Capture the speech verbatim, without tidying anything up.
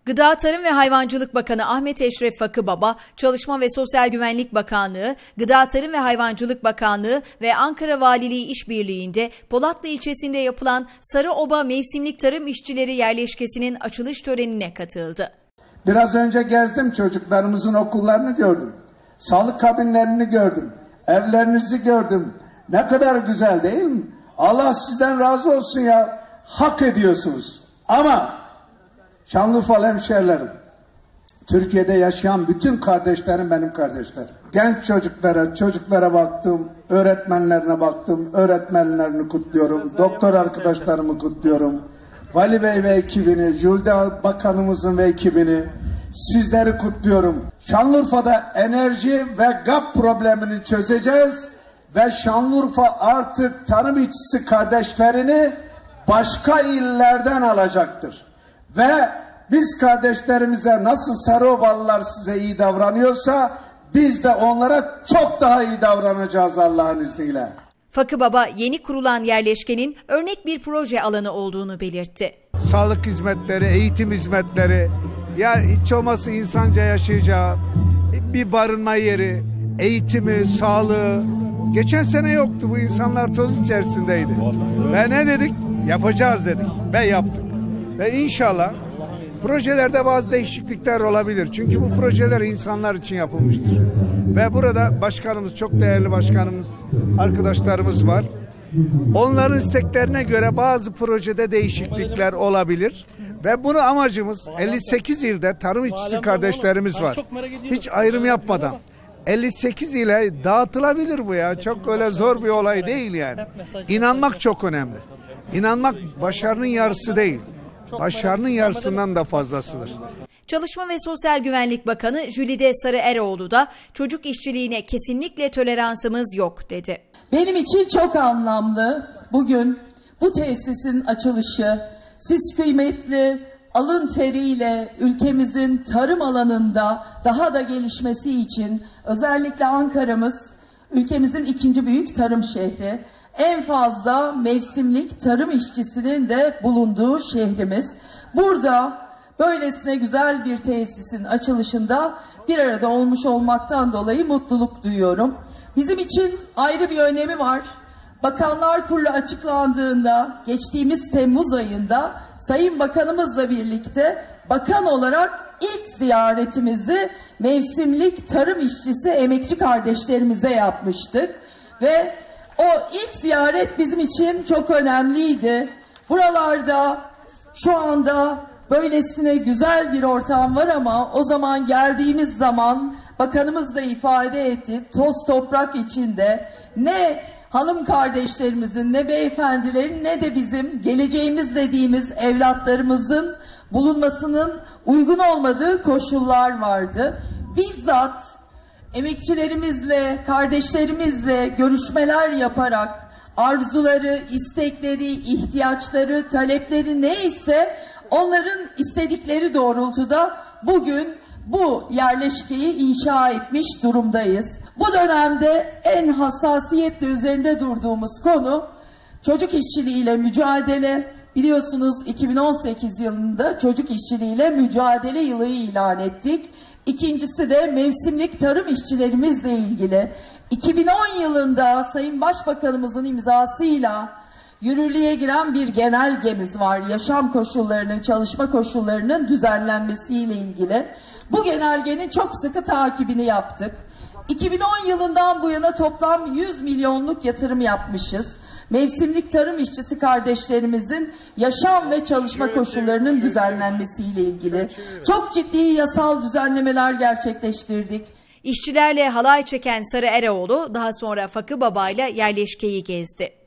Gıda, Tarım ve Hayvancılık Bakanı Ahmet Eşref Fakıbaba, Çalışma ve Sosyal Güvenlik Bakanlığı, Gıda, Tarım ve Hayvancılık Bakanlığı ve Ankara Valiliği işbirliğinde Polatlı ilçesinde yapılan Sarıoba Mevsimlik Tarım İşçileri Yerleşkesi'nin açılış törenine katıldı. Biraz önce gezdim, çocuklarımızın okullarını gördüm. Sağlık kabinlerini gördüm. Evlerinizi gördüm. Ne kadar güzel değil mi? Allah sizden razı olsun ya. Hak ediyorsunuz. Ama Şanlıurfalı hemşehrilerim, Türkiye'de yaşayan bütün kardeşlerim benim kardeşlerim. Genç çocuklara, çocuklara baktım, öğretmenlerine baktım, öğretmenlerini kutluyorum, doktor arkadaşlarımı kutluyorum. Vali Bey ve ekibini, Jülde Bakanımızın ve ekibini, sizleri kutluyorum. Şanlıurfa'da enerji ve gap problemini çözeceğiz ve Şanlıurfa artık tarım işçisi kardeşlerini başka illerden alacaktır. Ve biz kardeşlerimize nasıl Sarıobalılar size iyi davranıyorsa biz de onlara çok daha iyi davranacağız Allah'ın izniyle. Fakıbaba yeni kurulan yerleşkenin örnek bir proje alanı olduğunu belirtti. Sağlık hizmetleri, eğitim hizmetleri, ya hiç olmazsa insanca yaşayacağı bir barınma yeri, eğitimi, sağlığı. Geçen sene yoktu, bu insanlar toz içerisindeydi. Ve ne dedik? Yapacağız dedik ve yaptık. Ve inşallah projelerde bazı değişiklikler olabilir. Çünkü bu projeler insanlar için yapılmıştır. Ve burada başkanımız, çok değerli başkanımız, arkadaşlarımız var. Onların isteklerine göre bazı projede değişiklikler olabilir. Ve bunu amacımız elli sekiz ilde tarım işçisi kardeşlerimiz var. Hiç ayrım yapmadan. elli sekiz ile dağıtılabilir bu ya. Çok öyle zor bir olay değil yani. İnanmak çok önemli. İnanmak başarının yarısı değil. Başarının yarısından da fazlasıdır. Çalışma ve Sosyal Güvenlik Bakanı Jülide Sarıeroğlu da çocuk işçiliğine kesinlikle toleransımız yok dedi. Benim için çok anlamlı bugün bu tesisin açılışı. Siz kıymetli alın teriyle ülkemizin tarım alanında daha da gelişmesi için özellikle Ankara'mız ülkemizin ikinci büyük tarım şehri. En fazla mevsimlik tarım işçisinin de bulunduğu şehrimiz. Burada böylesine güzel bir tesisin açılışında bir arada olmuş olmaktan dolayı mutluluk duyuyorum. Bizim için ayrı bir önemi var. Bakanlar Kurulu açıklandığında geçtiğimiz Temmuz ayında Sayın Bakanımızla birlikte bakan olarak ilk ziyaretimizi mevsimlik tarım işçisi emekçi kardeşlerimize yapmıştık. Ve o ilk ziyaret bizim için çok önemliydi. Buralarda şu anda böylesine güzel bir ortam var ama o zaman geldiğimiz zaman bakanımız da ifade etti, toz toprak içinde ne hanım kardeşlerimizin, ne beyefendilerin, ne de bizim geleceğimiz dediğimiz evlatlarımızın bulunmasının uygun olmadığı koşullar vardı. Bizzat emekçilerimizle, kardeşlerimizle görüşmeler yaparak arzuları, istekleri, ihtiyaçları, talepleri neyse onların istedikleri doğrultuda bugün bu yerleşkeyi inşa etmiş durumdayız. Bu dönemde en hassasiyetle üzerinde durduğumuz konu çocuk işçiliğiyle mücadele. Biliyorsunuz iki bin on sekiz yılında çocuk işçiliğiyle mücadele yılı ilan ettik. İkincisi de mevsimlik tarım işçilerimizle ilgili. iki bin on yılında Sayın Başbakanımızın imzasıyla yürürlüğe giren bir genelgemiz var. Yaşam koşullarının, çalışma koşullarının düzenlenmesiyle ilgili. Bu genelgenin çok sıkı takibini yaptık. iki bin on yılından bu yana toplam yüz milyonluk yatırım yapmışız. Mevsimlik tarım işçisi kardeşlerimizin yaşam ve çalışma koşullarının düzenlenmesiyle ilgili. Çok ciddi yasal düzenlemeler gerçekleştirdik. İşçilerle halay çeken Sarıeroğlu daha sonra Fakıbaba ile yerleşkeyi gezdi.